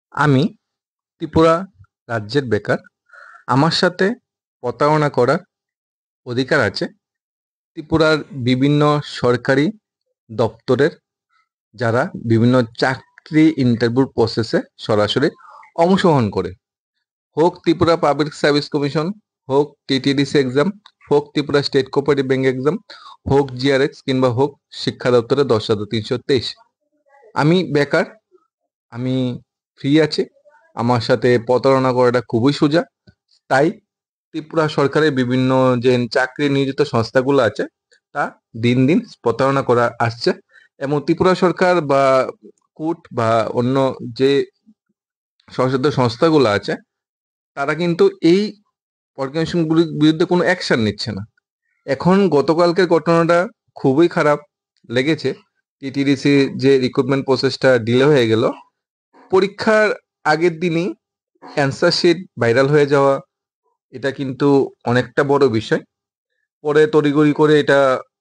আমি ত্রিপুরা রাজ্যের বেকার। আমার সাথে প্রতারণা করার অধিকার আছে ত্রিপুরার বিভিন্ন সরকারি দপ্তরের, যারা বিভিন্ন চাকরি ইন্টারভিউ প্রসেসে সরাসরি অংশগ্রহণ করে। হোক ত্রিপুরা পাবলিক সার্ভিস কমিশন, হোক টিটিডিসি এক্সাম, হোক Tripura state cooperative bank exam, হোক জিআরএক্স, কিংবা হোক শিক্ষা দপ্তরের 10,323। আমি বেকার, আমি ফ্রি আছি। আমার সাথে প্রতারণা করাটা খুবই সোজা। তাই ত্রিপুরা সরকারের বিভিন্ন যে চাকরি নিয়োজিত সংস্থাগুলো আছে, তা দিন দিন প্রতারণা করা আসছে। এবং ত্রিপুরা সরকার বা কোর্ট বা অন্য যে স্বশাসিত সংস্থাগুলো আছে, তারা কিন্তু এই অর্গানাইজেশনগুলির বিরুদ্ধে কোনো অ্যাকশন নিচ্ছে না। এখন গতকালকের ঘটনাটা খুবই খারাপ লেগেছে। টিটিডিসি যে রিক্রুটমেন্ট প্রসেসটা ডিলে হয়ে গেল, পরীক্ষার আগের দিনই অ্যান্সার শিট ভাইরাল হয়ে যাওয়া, এটা কিন্তু অনেকটা বড় বিষয়। পরে তড়িঘড়ি করে এটা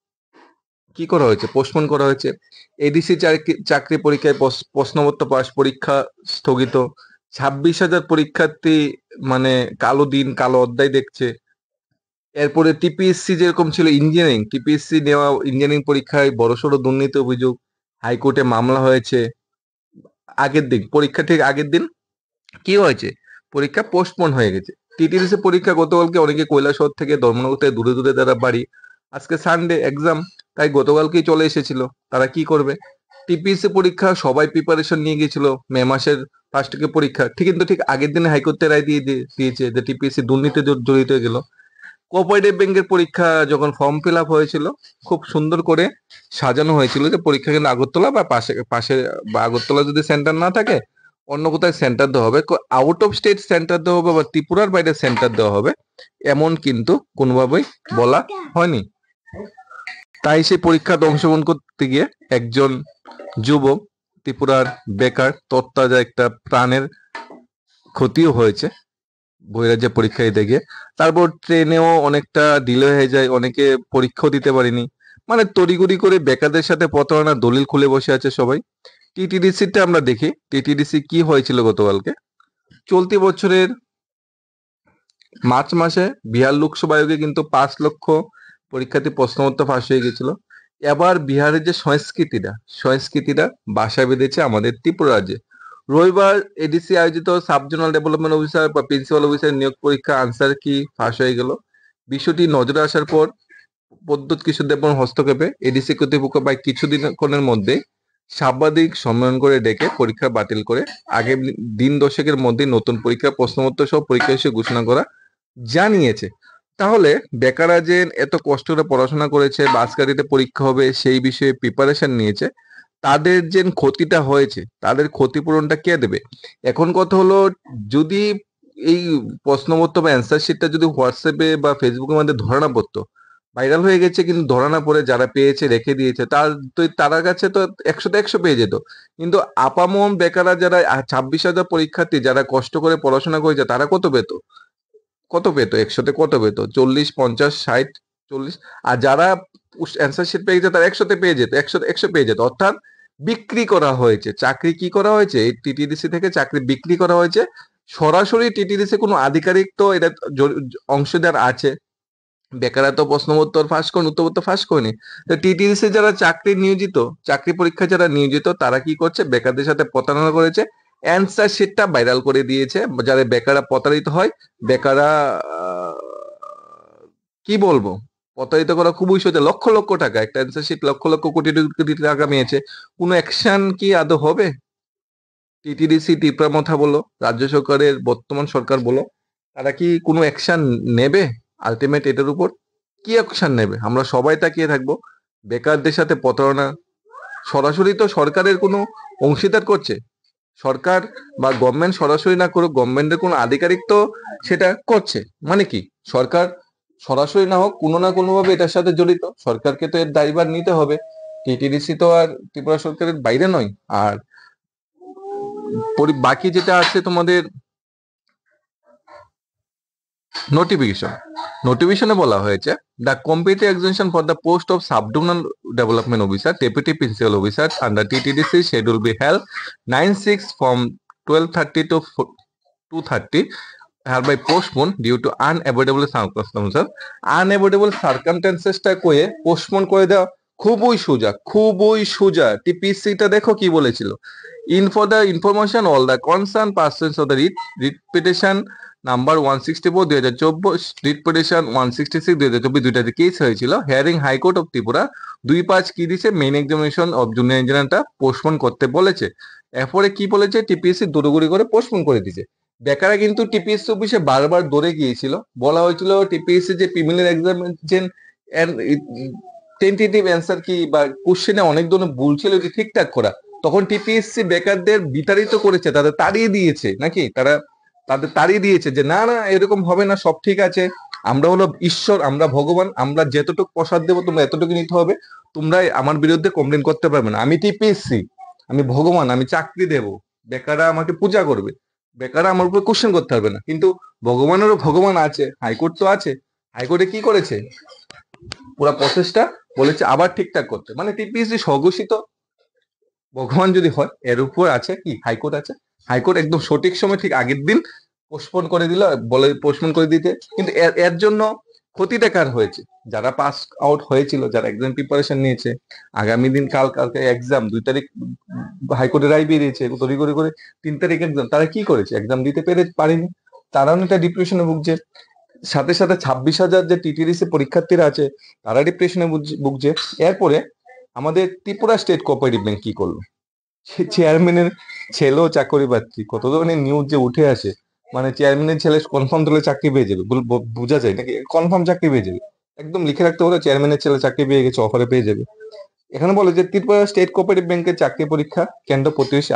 কি করা হয়েছে, পোস্টপোন করা হয়েছে। এডিসি চাকরি পরীক্ষায় প্রশ্নপত্র পাস পরীক্ষা স্থগিত। 26,000 পরীক্ষার্থী মানে কালো দিন, কালো অধ্যায় দেখছে। এরপরে টিপিএসসি যেরকম ছিল ইঞ্জিনিয়ারিং, টিপিএসসি নেওয়া ইঞ্জিনিয়ারিং পরীক্ষায় বড়সড় দুর্নীতি অভিযোগ, হাইকোর্টে মামলা হয়েছে। আগের দিন, পরীক্ষা ঠিক আগের দিন কি হয়েছে, পরীক্ষা পোস্টপোন হয়ে গেছে। টিটিডিসি পরীক্ষা গতকালকে, অনেকে কৈলাসহর থেকে, ধর্মনগর থেকে দূরে দূরে তারা বাড়ি, আজকে সানডে এক্সাম, তাই গতকালকেই চলে এসেছিল। তারা কি করবে? টিপিএসসি পরীক্ষা সবাই প্রিপারেশন নিয়ে গেছিল, মে মাসের ফার্স্ট থেকে পরীক্ষা ঠিক, কিন্তু ঠিক আগের দিনে হাইকোর্টে রায় দিয়েছে যে টিপিএসসি দুর্নীতি জড়িত হয়ে গেল। কোঅপারেটিভ ব্যাংকের পরীক্ষা যখন ফর্ম ফিল আপ হয়েছিল, খুব সুন্দর করে সাজানো হয়েছিল যে পরীক্ষা কিন্তু আগরতলা বা পাশে পাশে বা আগরতলা যদি সেন্টার না থাকে, অন্য কোথায় সেন্টার দেওয়া হবে, আউট অফ স্টেট সেন্টার দেওয়া হবে বা ত্রিপুরার বাইরে সেন্টার দেওয়া হবে, এমন কিন্তু কোনোভাবেই বলা হয়নি। তাই সেই পরীক্ষাতে অংশগ্রহণ করতে গিয়ে একজন যুবক, ত্রিপুরার বেকার, তত্তাজা একটা প্রাণের ক্ষতিও হয়েছে বহিরাজ্যে পরীক্ষা দিতে গিয়ে। তারপর ট্রেনেও অনেকটা ডিলে হয়ে যায়, অনেকে পরীক্ষাও দিতে পারেনি। মানে তড়িঘড়ি করে বেকারদের সাথে প্রতারণা দলিল খুলে বসে আছে সবাই। টিটিডিসিটা আমরা দেখি, টিটিডিসি কি হয়েছিল গতকালকে। চলতি বছরের মার্চ মাসে বিহার লোকসভা আয়োগে কিন্তু 5 লক্ষ পরীক্ষার্থী প্রশ্নপত্র ফাঁস হয়ে গেছিল। এবার বিহারের যে সংস্কৃতিটা বাসা বেঁধেছে আমাদের ত্রিপুরা রাজ্যে। রবিবার এডিসি আয়োজিত সাব জোনাল ডেভেলপমেন্ট অফিসার বা প্রিন্সিপাল অফিসার নিয়োগ পরীক্ষা আনসার কি ফাঁস হয়ে গেল। বিষয়টি নজরে আসার পর প্রদ্যুৎ কিশোর দেববর্মন হস্তক্ষেপে এডিসি কর্তৃপক্ষ প্রায় কিছুদিনের মধ্যে সাংবাদিক সম্মেলন করে ডেকে পরীক্ষা বাতিল করে আগামী দিন দশেকের মধ্যে নতুন পরীক্ষা প্রশ্নপত্র সহ পরীক্ষা হিসেবে ঘোষণা করা জানিয়েছে। তাহলে বেকাররা যে এত কষ্ট করে পড়াশোনা করেছে, বাসগাড়িতে পরীক্ষা হবে সেই বিষয়ে প্রিপারেশন নিয়েছে, তাদের যে ক্ষতিটা হয়েছে, তাদের ক্ষতিপূরণটা কে দেবে? এখন কথা হলো, যদি এই প্রশ্নপত্র বা অ্যান্সার শিটটা যদি হোয়াটসঅ্যাপে বা ফেসবুকের মধ্যে ধরা না পড়তো, ভাইরাল হয়ে গেছে কিন্তু ধরা না পড়ে যারা পেয়েছে রেখে দিয়েছে, তার কাছে তো 100-100 পেয়ে যেত। কিন্তু আপামর বেকাররা যারা 26,000 পরীক্ষার্থী যারা কষ্ট করে পড়াশোনা করেছে, তারা কত পেতো 100-তে কত পেতো? 40, 50, 60, 40। আর যারা অ্যান্সার শিট পেয়ে যেত তারা 100-তে পেয়ে যেত, 100 পেয়ে যেত। অর্থাৎ বিক্রি করা হয়েছে চাকরি। কি করা হয়েছে? এই টিটিডিসি থেকে চাকরি বিক্রি করা হয়েছে। সরাসরি টিটিডিসি কোনো আধিকারিক তো এটা অংশীদার আছে। বেকাররা তো প্রশ্নপত্র ফাঁস করেন, উত্তরপত্র ফাঁস করেনি। তো টিটিডিসি যারা চাকরি পরীক্ষা যারা নিয়োজিত, তারা কি করছে? বেকারদের সাথে প্রতারণা করেছে, অ্যান্সার শিটটা ভাইরাল করে দিয়েছে। যারা বেকাররা প্রতারিত হয়, বেকাররা কি বলবো, প্রতারিত করা খুবই সোজা। লক্ষ লক্ষ টাকা একটা অ্যান্সার শিট, লক্ষ লক্ষ কোটি কোটি টাকা নিয়েছে। কোনো অ্যাকশন কি আদৌ হবে? টিটিডিসি, ত্রিপুরা মথা বলো, রাজ্য সরকারের বর্তমান সরকার বলো, তারা কি কোনো অ্যাকশন নেবে? আলটিমেট এটার উপর কি অ্যাকশন নেবে? আমরা সবাই তাকিয়ে থাকবো। বেকারদের সাথে প্রতারণা সরাসরি তো সরকারের কোনো অংশীদার করছে। সরকার বা গভর্নমেন্ট সরাসরি না করুক, গভর্নমেন্টের কোনো আধিকারিক তো সেটা করছে। মানে কি, সরকার সরাসরি না হোক, কোনো না কোনো ভাবে এটার সাথে জড়িত, সরকারকে তো এর দায়ভার নিতে হবে। টিটিডিসি তো আর ত্রিপুরা সরকারের বাইরে নয়। আর বাকি যেটা আছে তোমাদের নোটিফিকেশনে বলা হয়েছে, the competitive examination for the post of sub zonal development officer, deputy principal officer under TTDC schedule be held 9/6 from 12:30 to 2:30 hereby postponed due to unavoidable circumstances. Unavoidable circumstancesটা কয়ে পোস্টপোন করে দেওয়া খুবই সোজা। টিপিসিটা দেখো কি বলেছিল, in for the information all the concern persons of the writ petition number 164 2024, writ petition 166 2024 দুইটাতে কেস হয়েছিল। হিয়ারিং হাইকোর্ট অফ ত্রিপুরা 2/5 কি দিছে, মেইন এক্সামিনেশন অফ জুনিয়র ইঞ্জিনিয়ারটা পোস্টপোন করতে বলেছে। এরপরে কি বলেছে, টিপিএসসি দৌড়গুড়ি করে পোস্টপোন করে দিছে। বেকারা কিন্তু টিপিএসসি অফিসে বারবার দৌড়ে গিয়েছিল, বলা হয়েছিল টিপিএসসি যে প্রিলিমিনারি এক্সামিনেশন টেন্টেটিভ অ্যান্সার কি বা কোশ্চেনে অনেক ধরনের ভুল ছিল, যে ঠিকঠাক করা। তখন টিপিএসসি বেকারদের বিতাড়িত করেছে, তাদের তাড়িয়ে দিয়েছে, নাকি তাদের তাড়িয়ে দিয়েছে যে না না এরকম হবে না, সব ঠিক আছে, আমরা হলো ঈশ্বর, আমরা ভগবান, আমরা যতটুকু প্রসাদ দেবো তোমরা এতটুকু নিতে হবে, তোমরা আমার বিরুদ্ধে কমপ্লেন করতে পারবে না, আমি টিপিএসসি, আমি ভগবান, আমি চাকরি দেব, বেকাররা আমাকে পূজা করবে, বেকাররা আমার উপরে কোশ্চেন করতে পারবে না। কিন্তু ভগবানেরও ভগবান আছে, হাইকোর্ট তো আছে। হাইকোর্টে কি করেছে, পুরো প্রসেসটা বলেছে আবার ঠিকঠাক করতে। মানে টিপিএসসি স্বঘোষিত ভগবান যদি হয়, এর উপর আছে কি হাইকোর্ট আছে। হাইকোর্ট একদম সঠিক সময় ঠিক আগের দিন পোস্টপোন করে দিল, বলে পোস্টপোন করে দিতে। কিন্তু এর জন্য ক্ষতিটা কার হয়েছে, যারা পাস আউট হয়েছিল, যারা এক্সাম প্রিপারেশন নিয়েছে, আগামী দিন কালকে এক্সাম, 2 তারিখ হাইকোর্টের রায় বেরিয়েছে, তৈরি করে করে 3 তারিখ এক্সাম, তারা কি করেছে, এক্সাম দিতে পারেনি, তারাও একটা ডিপ্রেশনে ভুগছে। সাথে সাথে 26,000 যে টিটিডিসি পরীক্ষার্থীরা আছে, তারা ডিপ্রেশনে ভুগছে। এরপরে আমাদের ত্রিপুরা স্টেট কোঅপারেটিভ ব্যাংক কি করলো, চেয়ারম্যানের ছেলেও চাকরি পাচ্ছি, কত ধরনের নিউজ যে উঠে আসে। মানে চেয়ারম্যানের ছেলে কনফার্ম দিলে চাকরি পেয়ে যাবে, বোঝা যায় নাকি, কনফার্ম চাকরি পেয়ে যাবে, একদম লিখে রাখতে হলো চেয়ারম্যানের ছেলে চাকরি পেয়ে গেছে, অফারে পেয়ে যাবে। এখানে বলে যে ত্রিপুরা স্টেট কোঅপারেটিভ ব্যাংকের চাকরি পরীক্ষা কেন্দ্র প্রতিবেশী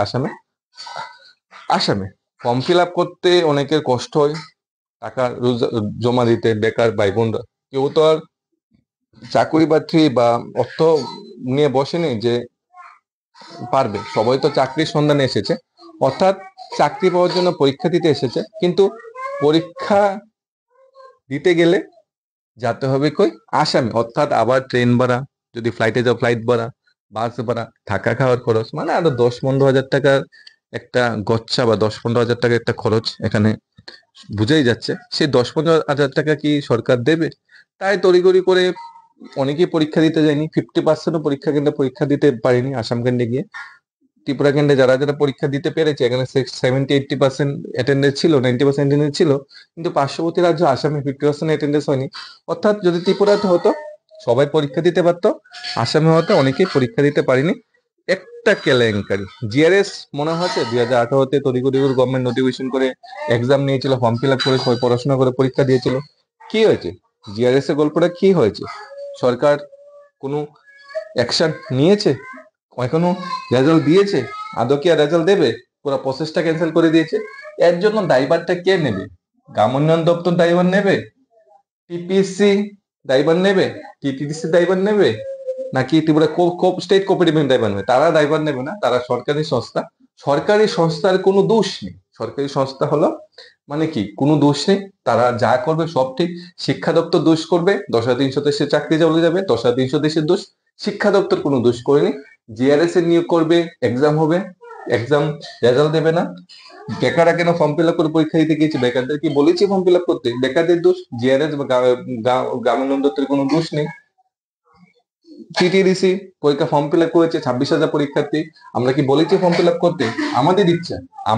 আসামে ফর্ম ফিল আপ করতে অনেকের কষ্ট হয়, টাকা জমা দিতে, বেকার ভাই বোনরা কেউ তো আর চাকরি বাকরি বা অর্থ নিয়ে বসেনি যে পারবে, সবাই তো চাকরির সন্ধানে এসেছে, অর্থাৎ চাকরি পাওয়ার জন্য পরীক্ষা দিতে এসেছে। কিন্তু পরীক্ষা দিতে গেলে যেতে হবে কই, আসামে, অর্থাৎ আবার ট্রেন ভাড়া, যদি ফ্লাইটে যাও ফ্লাইট ভাড়া, বাস ভাড়া, থাকা খাওয়ার খরচ, মানে আরো 10-15 হাজার টাকার একটা গচ্ছা বা 10-15 হাজার টাকার একটা খরচ এখানে বুঝাই যাচ্ছে। সেই 10-15 হাজার টাকা কি সরকার দেবে? তাই তড়িঘড়ি করে অনেকেই পরীক্ষা দিতে যায়নি, 50% পরীক্ষা কেন্দ্রে পরীক্ষা দিতে পারেনি আসাম কেন্দ্রে গিয়ে। ত্রিপুরা কেন্দ্রে যারা যারা পরীক্ষা দিতে পেরেছে, এখানে 70-80% অ্যাটেন্ডেন্স ছিল, 90% অ্যাটেন্ডেন্স ছিল, কিন্তু পার্শ্ববর্তী রাজ্য আসামে 50% অ্যাটেন্ডেন্স হয়নি। অর্থাৎ যদি ত্রিপুরাতে হতো সবাই পরীক্ষা দিতে পারতো, আসামে হতো অনেকেই পরীক্ষা দিতে পারিনি। একটা কেলেঙ্কারি, জিআরএস মনে হচ্ছে 2018-তে তড়িঘড়ি গভর্নমেন্ট নোটিফিকেশন করে এক্সাম নিয়েছিল, ফর্ম ফিল আপ করে সবাই পড়াশোনা করে পরীক্ষা দিয়েছিল। কি হয়েছে জিআরএস এর গল্পটা, কি হয়েছে? সরকার কোনো অ্যাকশন নিয়েছে? এখনো রেজাল্ট দিয়েছে? আদৌ কি আর রেজাল্ট দেবে? পুরো প্রসেসটা ক্যান্সেল করে দিয়েছে। এর জন্য দায়ভারটা কে নেবে? গ্রাম উন্নয়ন দপ্তর দায়ভার নেবে, টিপিএসসি দায়ভার নেবে, টিটিডিসি দায়ভার নেবে, নাকি ত্রিপুরা স্টেট কোঅপারেটিভ ব্যাংক দায়ভার নেবে? তারা দায়ভার নেবে না, তারা সরকারি সংস্থা। সরকারি সংস্থার কোনো দোষ নেই, সরকারি সংস্থা হলো মানে কি, কোনো দোষ নেই, তারা যা করবে সব ঠিক। শিক্ষা দপ্তর দোষ করবে, 10,300 দেশের চাকরি চলে যাবে, 10,300 দেশের দোষ। শিক্ষা দপ্তর কোনো দোষ করেনি। জিআরএস এর নিয়োগ করবে, এক্সাম হবে, এক্সাম রেজাল্ট দেবে না। বেকাররা কেন ফর্ম ফিল আপ করে পরীক্ষা দিতে গিয়েছে, বেকারদের কি বলেছি ফর্ম ফিল আপ করতে? বেকারদের দোষ, জিআরএস বা গ্রাম উন্নয়ন দপ্তরের কোনো দোষ নেই। টিটিডিসি পরীক্ষা ফর্ম ফিল আপ করেছে 26,000 পরীক্ষার্থী, আমরা কি বলেছি ফর্ম ফিল আপ করতে? আমাদের ইচ্ছা,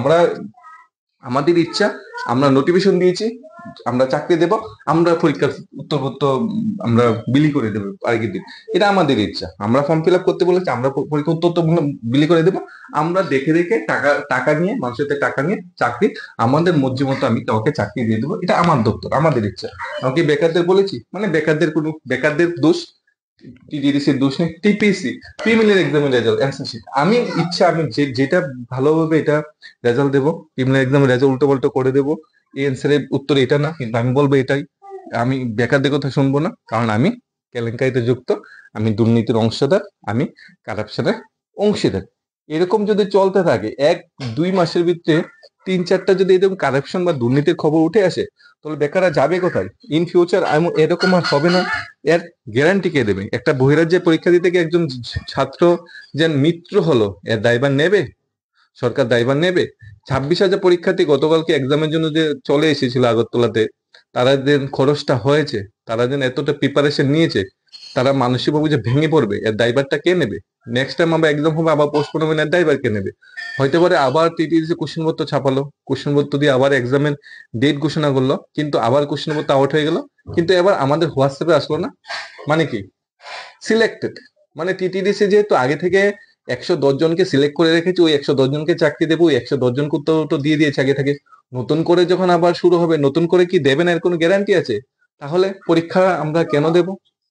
আমরা নোটিফিকেশন দিয়েছি, আমরা চাকরি দেব, আমরা পরীক্ষার উত্তর আমরা বিলি করে দেবো আগের দিন, এটা আমাদের ইচ্ছা। আমরা ফর্ম ফিল আপ করতে বলেছি, আমরা পরীক্ষা উত্তর বিলি করে দেবো, আমরা দেখে দেখে টাকা নিয়ে, মানুষের থেকে টাকা নিয়ে চাকরি, আমাদের মর্জি মতো আমি কাউকে চাকরি দিয়ে দেবো, এটা আমার দপ্তর, আমাদের ইচ্ছা। আমাকে বেকারদের বলেছি, মানে বেকারদের দোষ, টিটিডিসির দোষ নেই। টিপিসি প্রিলিমিনারি এক্সামের রেজাল্ট অ্যান্সার শিট, আমি ইচ্ছা, আমি যেটা ভালোভাবে এটা রেজাল্ট দেবো, প্রিলিমিনারি এক্সামের রেজাল্ট উল্টো পাল্টো করে দেবো, এই অ্যান্সারের উত্তর এটা না, কিন্তু আমি বলবো এটাই। আমি বেকারদের কথা শুনবো না, কারণ আমি কেলেঙ্কারিতে যুক্ত, আমি দুর্নীতির অংশীদার, আমি কারাপশনের অংশীদার। এরকম যদি চলতে থাকে 1-2 মাসের ভিতরে 3-4টা যদি এরকম কারাপশন বা দুর্নীতির খবর উঠে আসে, তাহলে বেকাররা যাবে কোথায়? ইন ফিউচার এরকম আর হবে না, এর গ্যারান্টি কে দেবে? একটা বহিরাজ্যে পরীক্ষা দিতে গিয়ে একজন ছাত্র যে মিত্র হলো, এর দায়ভার নেবে সরকার? দায়ভার নেবে? 26,000 পরীক্ষার্থী গতকালকে এক্সামের জন্য যে চলে এসেছিল আগরতলাতে, তারা যে খরচটা হয়েছে, তারা যেন এতটা প্রিপারেশন নিয়েছে, তারা মানসিকভাবে যে ভেঙে পড়বে, এর দায়ভারটা কে নেবে? নেক্সট টাইম আবার এক্সাম হবে, আবার পোস্টপোন হবে, এর দায়ভার কে নেবে? হয়তো পারে আবার টিটিসি কোশ্চেন পত্র ছাপালো, কোশ্চেন পত্র দিয়ে আবার এক্সামের ডেট ঘোষণা করলো, কিন্তু আবার কোশ্চেন পত্র আউট হয়ে গেল, কিন্তু এবার আমাদের হোয়াটসঅ্যাপে আসলো না। মানে কি? সিলেক্টেড, মানে টিটিডিসি যেহেতু আগে থেকে 110 জনকে সিলেক্ট করে রেখেছে, ওই 110 জনকে চাকরি দেবো, ওই 110 জনকে তো দিয়ে দিয়েছে আগে থেকে। নতুন করে যখন আবার শুরু হবে, নতুন করে কি দেবে না এর কোনো গ্যারান্টি আছে? তাহলে পরীক্ষা আমরা কেন দেব?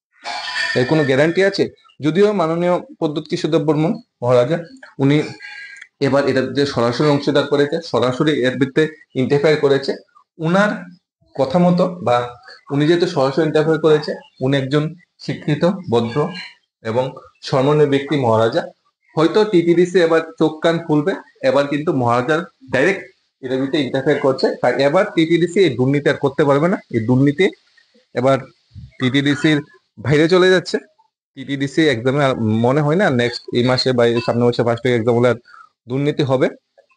এর কোনো গ্যারান্টি আছে? যদিও মাননীয় প্রদ্যোৎ কিশোর দেববর্মন মহারাজা, উনি এবার এটা যে সরাসরি অংশীদার করেছে, সরাসরি এর ভিত্তিতে ইন্টারফেয়ার করেছে, উনার কথা মতো, বা উনি যেহেতু সরাসরি ইন্টারফেয়ার করেছে, উনি একজন শিক্ষিত, ভদ্র এবং সম্মানীয় ব্যক্তি মহারাজা। হয়তো টিটিডিসি এবার চোখ কান খুলবে, এবার কিন্তু মহারাজার ডাইরেক্ট এটার ভিতরে ইন্টারফেয়ার করছে, তাই এবার টিটিডিসি এই দুর্নীতি আর করতে পারবে না। এই দুর্নীতি এবার টিটিডিসির বাইরে চলে যাচ্ছে। টিটিডিসি এক্সামে আর মনে হয় না নেক্সট এই মাসে বা এই সামনের মাসে ফার্স্ট এক্সাম হলে আর দুর্নীতি হবে।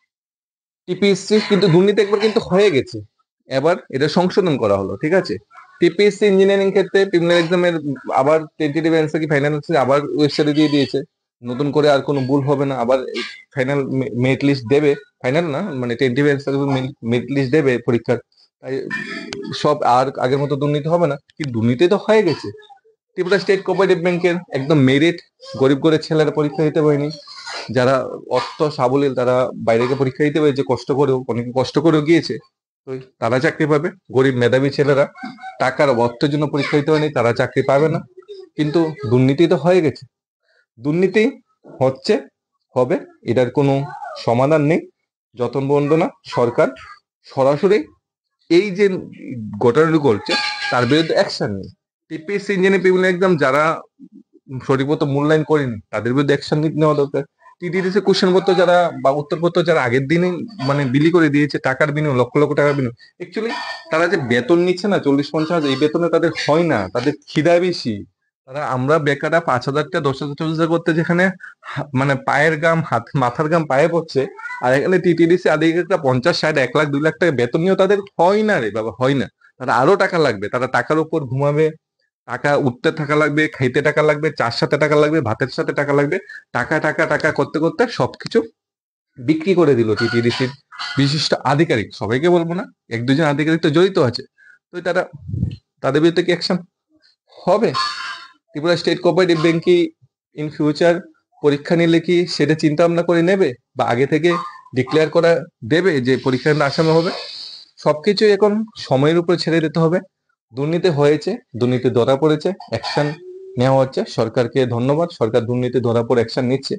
টিপিএসসি কিন্তু দুর্নীতি একবার কিন্তু হয়ে গেছে, এবার এটা সংশোধন করা হলো, ঠিক আছে? টিপিএসসি ইঞ্জিনিয়ারিং ক্ষেত্রে প্রিলিমিনারি এক্সামের আবার টেন্টেটিভ অ্যান্সার কি ফাইনাল অ্যান্সার আবার ওয়েবসাইটে দিয়ে দিয়েছে, নতুন করে আর কোনো ভুল হবে না, আবার ফাইনাল মেরিট লিস্ট দেবে, ফাইনাল না মানে টেন্টেটিভ অ্যান্সার মেরিট লিস্ট দেবে পরীক্ষার। তাই সব আর আগের মতো দুর্নীতি হবে না, কি দুর্নীতি তো হয়ে গেছে। ত্রিপুরা স্টেট কোঅপারেটিভ ব্যাংকের একদম মেরিট, গরিব করে ছেলেরা পরীক্ষা দিতে পারেনি, যারা অর্থ সাবলীল তারা বাইরে গিয়ে পরীক্ষা দিতে পেরেছে, কষ্ট করেও, অনেকে কষ্ট করেও গিয়েছে, তো তারা চাকরি পাবে। গরিব মেধাবী ছেলেরা টাকার অর্থের জন্য পরীক্ষা দিতে পারেনি, তারা চাকরি পাবে না। কিন্তু দুর্নীতি তো হয়ে গেছে, দুর্নীতি হচ্ছে, হবে, এটার কোনো সমাধান নেই যতক্ষণ পর্যন্ত না সরকার সরাসরি এই যে ঘটনাটি করছে তার বিরুদ্ধে অ্যাকশন নেই। টিপিএসসি ইঞ্জিনিয়ারিং প্রিলিমিনারি এক্সাম যারা সঠিক মতো মূল্যায়ন করেনি তাদের বিরুদ্ধে অ্যাকশন নেওয়া দরকার। টিটিডিসি কোশ্চেন পত্র যারা বা উত্তরপত্র যারা আগের দিনে মানে বিলি করে দিয়েছে টাকার বিনিময়ে, লক্ষ লক্ষ টাকার বিনিময়ে, অ্যাকচুয়ালি তারা যে বেতন নিচ্ছে না 40-50 হাজার, এই বেতনে তাদের হয় না, তাদের খিদা বেশি। তারা, আমরা বেকাররা 5,000 টাকা 10,000 40,000 করতে, যেখানে মানে পায়ের গাম হাত মাথার গাম পায়ে পড়ছে, আর এখানে টিটিডিসি আধিকারিকরা 50-60 1 লাখ 2 লাখ টাকা বেতন নিয়েও তাদের হয় না রে বাবা, হয় না। তারা আরো টাকা লাগবে, তারা টাকার উপর ঘুমাবে, টাকা উঠতে টাকা লাগবে, খাইতে টাকা লাগবে, চার সাথে টাকা লাগবে, ভাতের সাথে টাকা লাগবে, টাকা টাকা টাকা করতে করতে সবকিছু বিক্রি করে দিল টিটিডিসির বিশিষ্ট আধিকারিক। সবাইকে বলবো না, 1-2 জন আধিকারিক তো জড়িত আছে। তো তারা, তাদের বিরুদ্ধে কি অ্যাকশন হবে? ত্রিপুরা স্টেট কোঅপারেটিভ ব্যাংক কি ইন ফিউচার পরীক্ষা নিলে কি সেটা চিন্তা ভাবনা করে নেবে, বা আগে থেকে ডিক্লেয়ার করা দেবে যে পরীক্ষা আসামি হবে? সবকিছু এখন সময়ের উপর ছেড়ে দিতে হবে। দুর্নীতি হয়েছে, দুর্নীতি ধরা পড়েছে, অ্যাকশন নেওয়া হচ্ছে, সরকারকে ধন্যবাদ, সরকার দুর্নীতি ধরা পড়ে অ্যাকশন নিচ্ছে।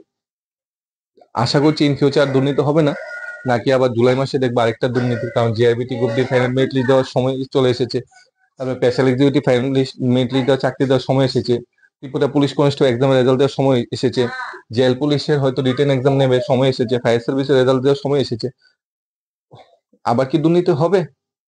আশা করছি ইন ফিউচার দুর্নীতি হবে না, নাকি আবার জুলাই মাসে দেখবো আরেকটা দুর্নীতি, কারণ JRBT group D final merit list দেওয়ার সময় চলে এসেছে, তারপরে special executive final merit list দেওয়ার চাকরি দেওয়ার সময় এসেছে, ত্রিপুরা পুলিশ কনস্টেবল এক্সামের রেজাল্ট দেওয়ার সময় এসেছে, জেল পুলিশের হয়তো রিটেন এক্সাম নেবে সময় এসেছে, ফায়ার সার্ভিসের রেজাল্ট দেওয়ার সময় এসেছে। আবার কি দুর্নীতি হবে?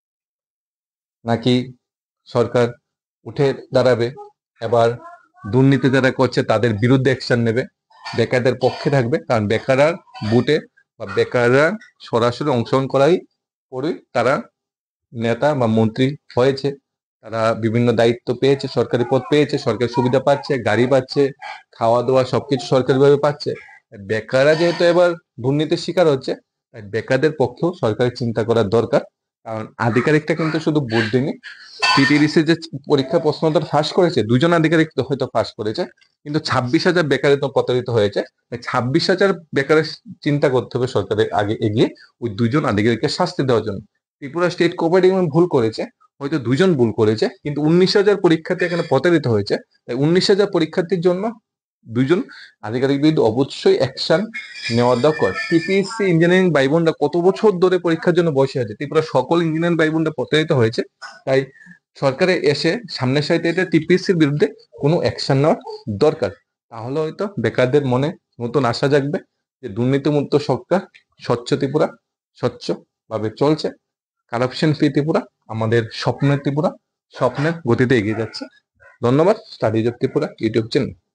নাকি সরকার উঠে দাঁড়াবে, এবার দুর্নীতি যারা করছে তাদের বিরুদ্ধে অ্যাকশন নেবে, বেকারদের পক্ষে থাকবে, কারণ বেকাররা বুটে বা বেকাররা সরাসরি অংশগ্রহণ করাই পরেই তারা নেতা বা মন্ত্রী হয়েছে, তারা বিভিন্ন দায়িত্ব পেয়েছে, সরকারি পদ পেয়েছে, সরকারি সুবিধা পাচ্ছে, গাড়ি পাচ্ছে, খাওয়া দাওয়া সবকিছু সরকারিভাবে পাচ্ছে। বেকাররা যেহেতু এবার দুর্নীতির শিকার হচ্ছে, তাই বেকারদের পক্ষেও সরকারের চিন্তা করার দরকার। কারণ আধিকারিকটা কিন্তু শুধু ভোট দেয়নি, টিটিডিসি যে পরীক্ষা প্রশ্নোত্তর ফাঁস করেছে, 2 জন আধিকারিক তো হয়তো ফাঁস করেছে, কিন্তু 26,000 বেকারে তো প্রতারিত হয়েছে। 26,000 বেকারের চিন্তা করতে হবে সরকারের আগে এগিয়ে, ওই 2 জন আধিকারিককে শাস্তি দেওয়ার জন্য। ত্রিপুরা স্টেট কোঅপারেটিভ ভুল করেছে, হয়তো 2 জন ভুল করেছে, কিন্তু 19,000 পরীক্ষার্থী এখানে প্রতারিত হয়েছে, তাই 19,000 পরীক্ষার্থীর জন্য 2 জন আধিকারিক বিরুদ্ধে অবশ্যই অ্যাকশন নেওয়ার দরকার। টিপিএসসি ইঞ্জিনিয়ারিং ভাই বোনরা কত বছর ধরে পরীক্ষার জন্য বসে আছে, ত্রিপুরা সকল ইঞ্জিনিয়ারিং ভাই বোনরা প্রতারিত হয়েছে, তাই সরকারে এসে সামনের সাইডে এটা টিপিএসসির বিরুদ্ধে কোনো অ্যাকশন নেওয়ার দরকার। তাহলে হয়তো বেকারদের মনে নতুন আশা জাগবে যে দুর্নীতিমুক্ত সরকার, স্বচ্ছ ত্রিপুরা স্বচ্ছভাবে চলছে, কারাপশন ফ্রি ত্রিপুরা আমাদের স্বপ্নের ত্রিপুরা, স্বপ্নের গতিতে এগিয়ে যাচ্ছে। ধন্যবাদ studies of Tripura YouTube channel.